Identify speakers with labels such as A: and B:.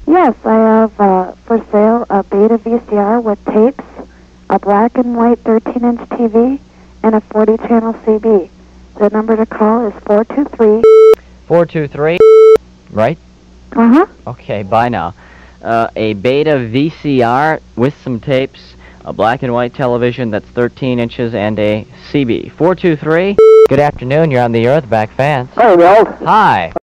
A: Yes, I have for sale a Beta VCR with tapes, a black and white 13-inch TV, and a 40-channel CB. The number to call is 423...
B: 423, right?
A: Uh-huh.
B: Okay, bye now. A Beta VCR with some tapes, a black and white television that's 13 inches, and a CB. 423. Good afternoon, you're on the Earthback Fans.
C: Hey, Milt.
B: Hi.